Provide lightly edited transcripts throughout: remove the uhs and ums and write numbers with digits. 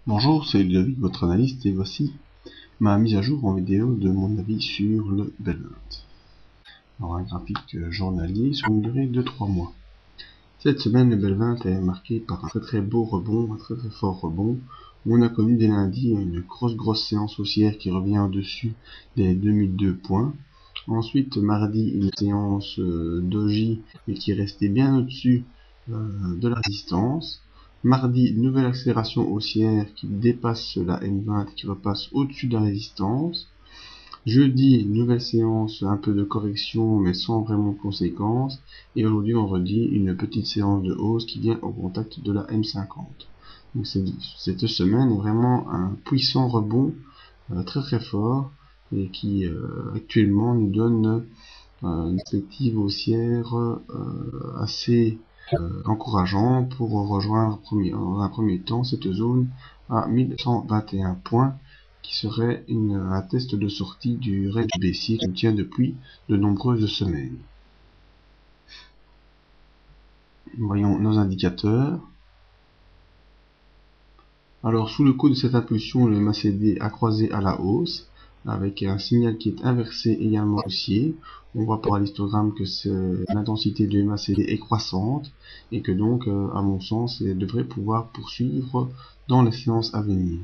Bonjour, c'est Ludovic, votre analyste, et voici ma mise à jour en vidéo de mon avis sur le Belvinte. Alors, un graphique journalier sur une durée de 3 mois. Cette semaine, le Belvinte est marqué par un très beau rebond, un très fort rebond, où on a connu dès lundi une grosse séance haussière qui revient au-dessus des 2002 points. Ensuite, mardi, une séance doji, mais qui est restée bien au-dessus de la résistance. Mardi, nouvelle accélération haussière qui dépasse la M20 et qui repasse au-dessus de la résistance. Jeudi, nouvelle séance, un peu de correction mais sans vraiment de conséquences. Et aujourd'hui, vendredi, une petite séance de hausse qui vient au contact de la M50. Donc cette semaine est vraiment un puissant rebond très fort et qui actuellement nous donne une perspective haussière assez encourageant pour rejoindre dans un premier temps cette zone à 1121 points qui serait un test de sortie du range baissier qui tient depuis de nombreuses semaines. Voyons nos indicateurs. Alors sous le coup de cette impulsion, le MACD a croisé à la hausse avec un signal qui est inversé également haussier. On voit par l'histogramme que l'intensité du MACD est croissante et que donc, à mon sens, elle devrait pouvoir poursuivre dans les séances à venir.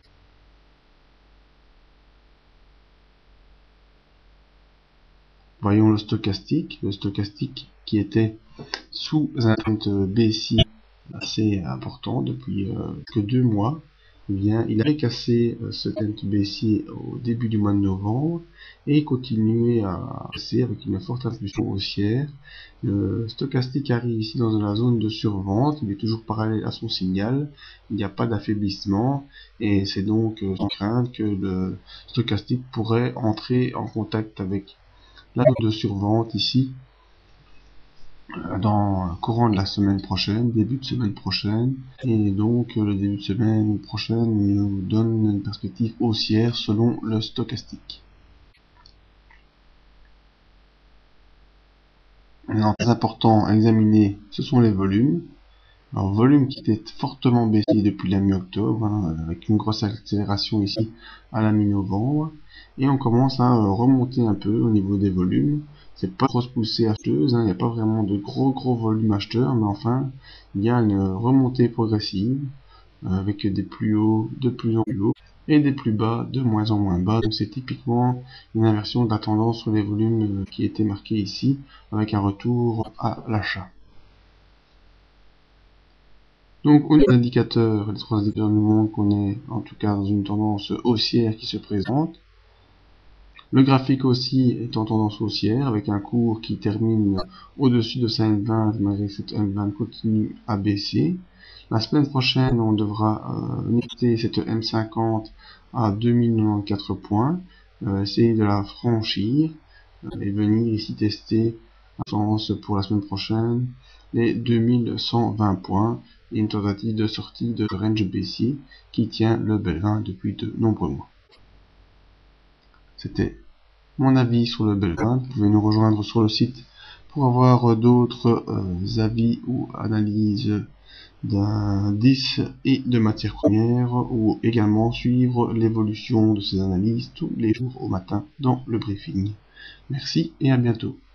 Voyons le stochastique qui était sous un trend baissier assez important depuis que 2 mois. Eh bien, il avait cassé ce trend baissier au début du mois de novembre et continué à casser avec une forte impulsion haussière. Le stochastique arrive ici dans la zone de survente, il est toujours parallèle à son signal, il n'y a pas d'affaiblissement et c'est donc sans crainte que le stochastique pourrait entrer en contact avec la zone de survente ici dans le courant de la semaine prochaine, début de semaine prochaine, et donc le début de semaine prochaine nous donne une perspective haussière selon le stochastique. Maintenant, très important à examiner, ce sont les volumes. Alors, volume qui était fortement baissé depuis la mi-octobre, avec une grosse accélération ici à la mi-novembre, et on commence à remonter un peu au niveau des volumes. C'est pas grosse poussée acheteuse, il n'y a pas vraiment de gros volumes acheteurs, mais enfin, il y a une remontée progressive, avec des plus hauts de plus en plus hauts, et des plus bas de moins en moins bas. Donc c'est typiquement une inversion de la tendance sur les volumes qui était marquée ici, avec un retour à l'achat. Donc au niveau des indicateurs, les 3 indicateurs nous montrent qu'on est en tout cas dans une tendance haussière qui se présente. Le graphique aussi est en tendance haussière avec un cours qui termine au-dessus de sa M20 malgré que cette M20 continue à baisser. La semaine prochaine, on devra noter cette M50 à 2094 points, essayer de la franchir et venir ici tester la tendance pour la semaine prochaine les 2120 points et une tentative de sortie de range baissier qui tient le Belvin depuis de nombreux mois. C'était mon avis sur le Belvin. Vous pouvez nous rejoindre sur le site pour avoir d'autres avis ou analyses d'indices et de matières premières, ou également suivre l'évolution de ces analyses tous les jours au matin dans le briefing. Merci et à bientôt.